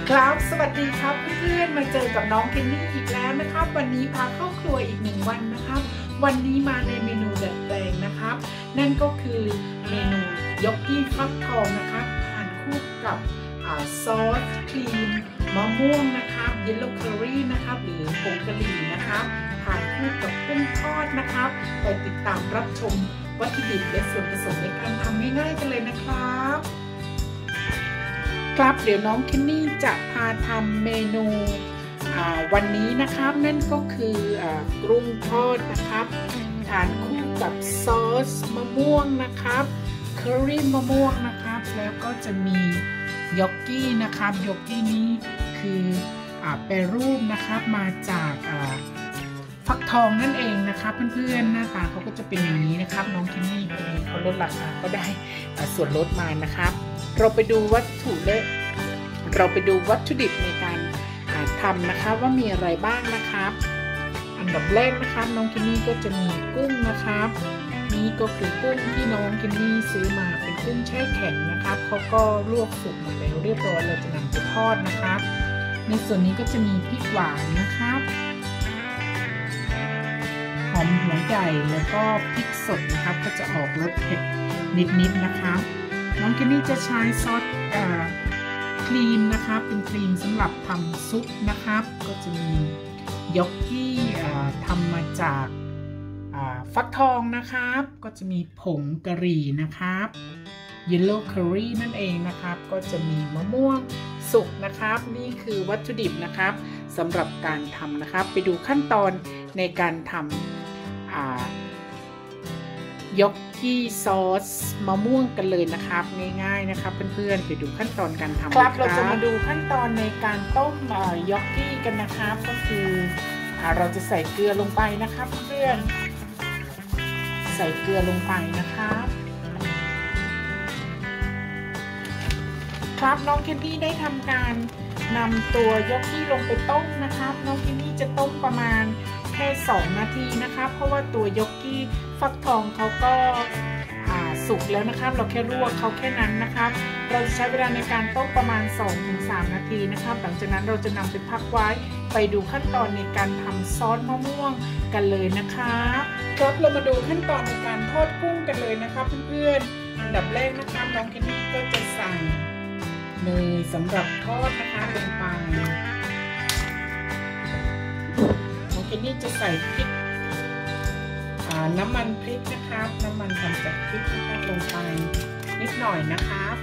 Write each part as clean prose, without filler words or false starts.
ครับสวัสดีครับเพื่อนๆมาเจอกับน้องเคนนี่อีกแล้วนะครับวันนี้พาเข้าครัวอีก1 วันนะครับวันนี้มาในเมนูดัดแปลงนะครับนั่นก็คือเมนูยกกี้ฟักทองนะครับทานคู่กับซอสครีมมะม่วงนะครับเยลโล่เคอรี่นะครับหรือผงกะหรี่นะครับทานคู่กับกุ้งทอดนะครับไปติดตามรับชมวัตถุดิบและส่วนผสมในการทำง่ายๆกันเลยนะครับครับเดี๋ยวน้องเคนนี่จะพาทำเมนูวันนี้นะครับนั่นก็คือกุ้งทอดนะครับทานคู่กับซอสมะม่วงนะครับเคอรี่มะม่วงนะครับแล้วก็จะมียอกกี้นะครับยอกกี้นี้คือแปรรูปนะครับมาจากฟักทองนั่นเองนะครับเพื่อนๆหน้าตาเขาก็จะเป็นอย่างนี้นะครับน้องเคนนี่พอดีเขาลดราคาก็ได้ส่วนลดมานะครับเราไปดูวัตถุดิบในการทำนะคะว่ามีอะไรบ้างนะครับอันดับแรกนะครับน้องเคนนี่ก็จะมีกุ้งนะครับนี่ก็คือกุ้งที่น้องเคนนี่ซื้อมาเป็นกุ้งแช่แข็งนะครับเขาก็ลวกสุกมาแล้วเรียบร้อยเราจะนำไปทอดนะครับในส่วนนี้ก็จะมีพริกหวานนะครับหอมหัวใหญ่แล้วก็พริกสดนะครับก็จะออกรสเผ็ดนิดๆนะครับน้องเคนนี่จะใช้ซอสครีมนะครับเป็นครีมสำหรับทำซุปนะครับก็จะมียอกกี้ทำมาจากฟักทองนะครับก็จะมีผงกะหรี่นะครับเยลโล่เคอรี่นั่นเองนะครับก็จะมีมะม่วงสุกนะครับนี่คือวัตถุดิบนะครับสำหรับการทำนะครับไปดูขั้นตอนในการทำยอกกี้ซอสมะม่วงกันเลยนะครับง่ายๆนะครับเพื่อนๆไปดูขั้นตอนการทำครับเราจะมาดูขั้นตอนในการต้มยอกกี้กันนะครับก็คือเราจะใส่เกลือลงไปนะครับเพื่อนใส่เกลือลงไปนะครับครับน้องเคนนี่ได้ทำการนำตัวยอกกี้ลงไปต้มนะครับน้องเคนนี่จะต้มประมาณแค่2 นาทีนะครับเพราะว่าตัวยอกกี้ฟักทองเขาก็สุกแล้วนะครับเราแค่ลวกเขาแค่นั้นนะครับเราจะใช้เวลาในการต้มประมาณ 2-3 นาทีนะครับหลังจากนั้นเราจะนำไปพักไว้ไปดูขั้นตอนในการทำซอสมะม่วงกันเลยนะครับครับเรามาดูขั้นตอนในการทอดกุ้งกันเลยนะครับเพื่อนๆอันดับแรกนะครับน้องเคนนี่ก็จะใส่เนยสำหรับทอดนะคะลงไปน้องเคนนี่จะใส่พริกน้ำมันพริกนะครับน้ำมันทำจากพริกนะครับลงไปนิดหน่อยนะครับ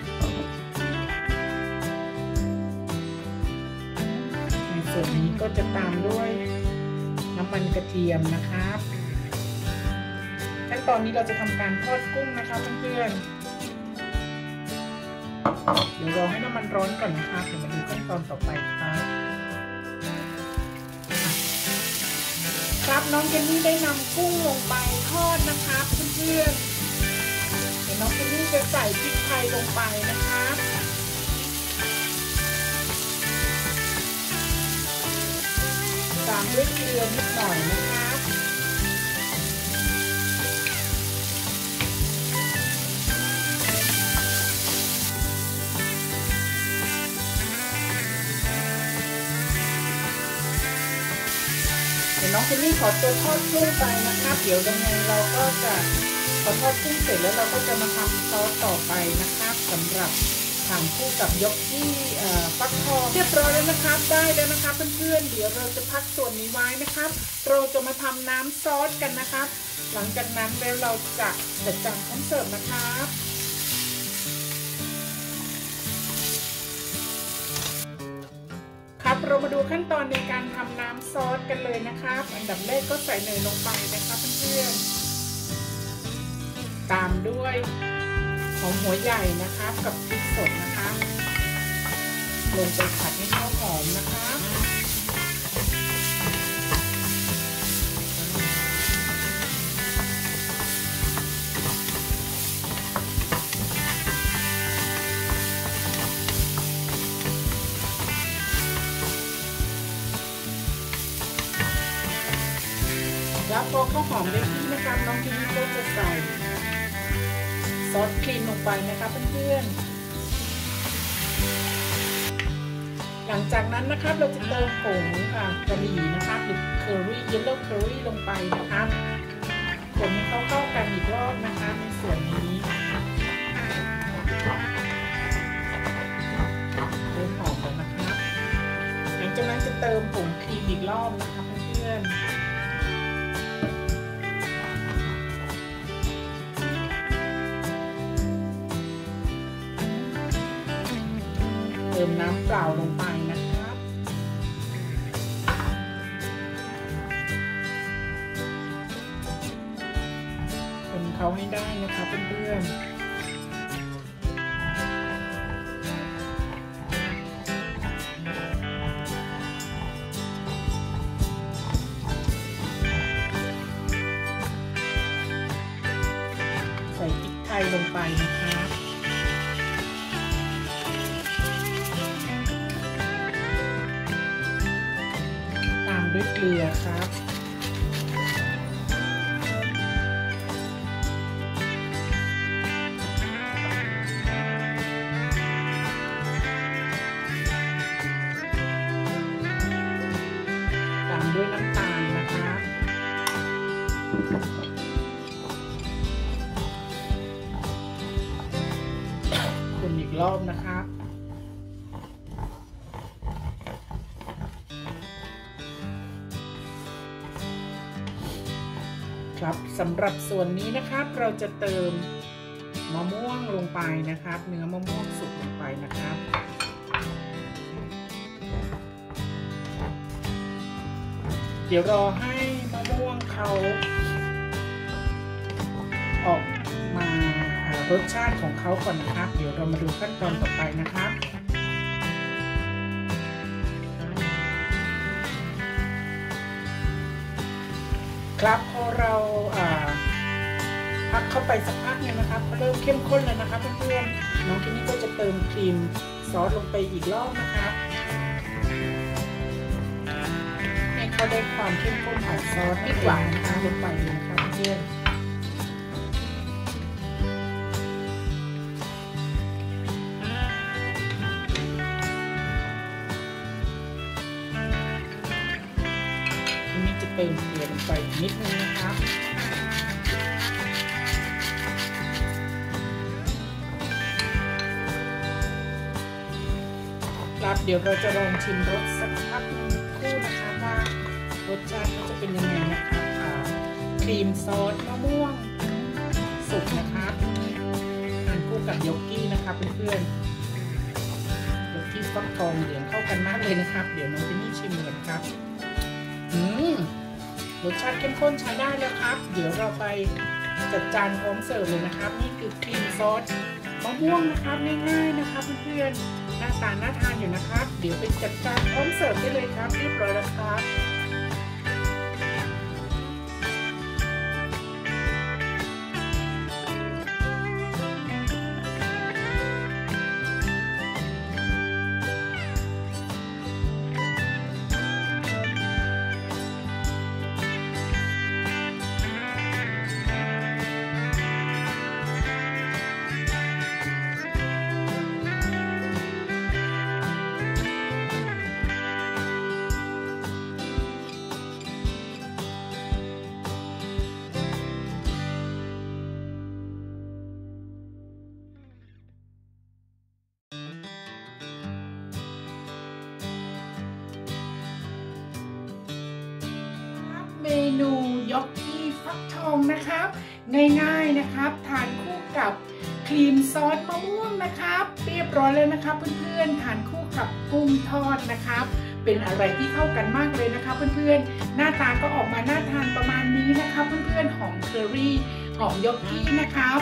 ในส่วนนี้ก็จะตามด้วยน้ำมันกระเทียมนะครับขั้นตอนนี้เราจะทำการทอดกุ้งนะครับเพื่อนๆเดี๋ยวรอให้น้ำมันร้อนก่อนนะครับเดี๋ยวมาดูขั้นตอนต่อไปครับน้องเคนนี่ได้นำกุ้งลงไปทอดนะครับเพื่อนๆเดี๋ยวน้องเคนนี่จะใส่พริกไทยลงไปนะครับตามด้วยเกลือนิดหน่อยนะครับน้องเคนนี่ขอตัวทอดกุ้งไปนะครับเดี๋ยวยังไงเราก็จะพอทอดกุ้งเสร็จแล้วเราก็จะมาทำซอสต่อไปนะครับสำหรับทานคู่กับยอกกี้ฟักทองเรียบร้อยแล้วนะครับได้แล้วนะครับเพื่อนๆเดี๋ยวเราจะพักส่วนนี้ไว้นะครับเราจะมาทำน้ำซอสกันนะครับหลังจากนั้นแล้วเราจะจัดจานพร้อมเสิร์ฟนะครับเรามาดูขั้นตอนในการทำน้ำซอสกันเลยนะครับอันดับแรกก็ใส่เนยลงไปนะครับเพื่อนๆตามด้วยหอมหัวใหญ่นะครับกับพริกสดนะครับลงไปผัดให้เข้าหอมนะครับแล้วพอข้าวหอมได้ที่นะครับน้องเคนนี่ก็จะใส่ซอสครีมลงไปนะครับเพื่อนๆหลังจากนั้นนะครับเราจะเติมผงกะหรี่นะครับหรือเคอรี่เยลโล่เคอรี่ลงไปนะครับคนให้เข้ากันอีกรอบนะคะในส่วนนี้เริ่มหอมแล้วนะครับหลังจากนั้นจะเติมผงครีมอีกรอบนะคะเพื่อนเติมน้ำเปล่าลงไปนะครับคนเขาให้ได้นะคะเพื่อนใส่พริกไทยลงไปนะคะด้วยเกลือครับตามด้วยน้ำตาลนะคะคนอีกรอบนะครับครับสำหรับส่วนนี้นะครับเราจะเติมมะม่วงลงไปนะครับเนื้อมะม่วงสุกลงไปนะครับเดี๋ยวรอให้มะม่วงเขาออกมารสชาติของเขาก่อนนะครับเดี๋ยวเรามาดูขั้นตอนต่อไปนะครับครับพอเราพักเข้าไปสักพักนึงนะครับเริ่มเข้มข้นแล้วนะครับเพื่อนๆน้องที่นี่ก็จะเติมครีมซอสลงไปอีกรอบนะครับให้เขาได้ความเข้มข้นของซอสไม่หวานนะคะลงไปเลยนะครับเพื่อนเติมเกลือลงไปนิดนึงนะครับครับเดี๋ยวเราจะลองชิมรสสักพักนึงคู่นะคะว่ารสชาติจะเป็นยังไงนะครับครีมซอสมะม่วงสุกนะครับทานคู่กับยกกี้นะครับเพื่อนๆยกกี้ฟักทองเหลืองเข้ากันมากเลยนะครับเดี๋ยวน้องจะนี่ชิมกันครับรสชาติเข้มข้นใช้ได้แล้วครับเดี๋ยวเราไปจัดจานพร้อมเสิร์ฟเลยนะครับนี่คือครีมซอสมะม่วงนะครับง่ายๆนะครับเพื่อนๆหน้าตาน่าทานอยู่นะครับเดี๋ยวไปจัดจานพร้อมเสิร์ฟได้เลยครับเรียบร้อยแล้วครับเมนูยอกกี้ฟักทองนะครับง่ายๆนะครับทานคู่กับครีมซอสมะม่วงนะครับเรียบร้อยแล้วนะครับเพื่อนๆทานคู่กับกุ้งทอดนะครับเป็นอะไรที่เข้ากันมากเลยนะครับเพื่อนๆหน้าตาก็ออกมาน่าทานประมาณนี้นะครับเพื่อนๆหอมเคอรี่หอมยอกกี้นะครับ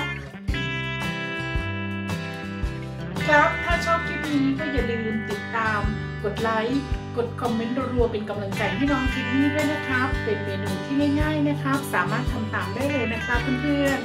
ครับถ้าชอบคลิปนี้ก็อย่าลืมติดตามกดไลค์กดคอมเมนต์รัวๆเป็นกำลังใจให้น้องคิมมี่ด้วยนะครับเป็นเมนูที่ง่ายๆนะครับสามารถทำตามได้เลยนะครับเพื่อน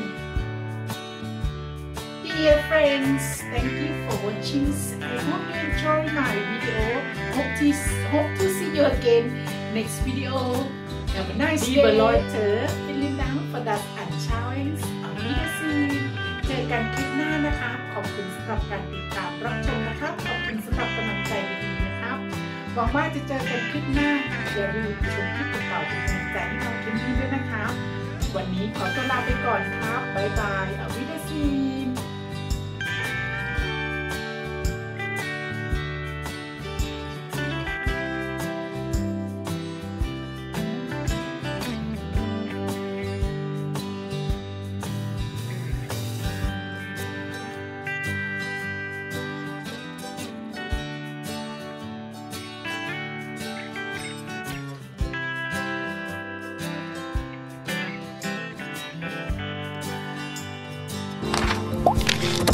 ๆ Dear friends, thank you for watching. I hope you enjoy my video. Hope to see you again next video. Have a nice day. Liebe Leute, vielen Dank für das Anschauen. Auf Wiedersehen. เจอกันคลิปหน้านะคะขอบคุณสำหรับการติดตามรับชมนะครับขอบคุณสำหรับกำลังใจดีๆนะครับหวังว่าจะเจอกันคลิปหน้าอย่าลืมชมคลิปเก่าๆเป็นกำลังใจให้น้องเจนนี่ด้วยนะคะวันนี้ขอตัวลาไปก่อนครับบ๊ายบายอวิเดซีน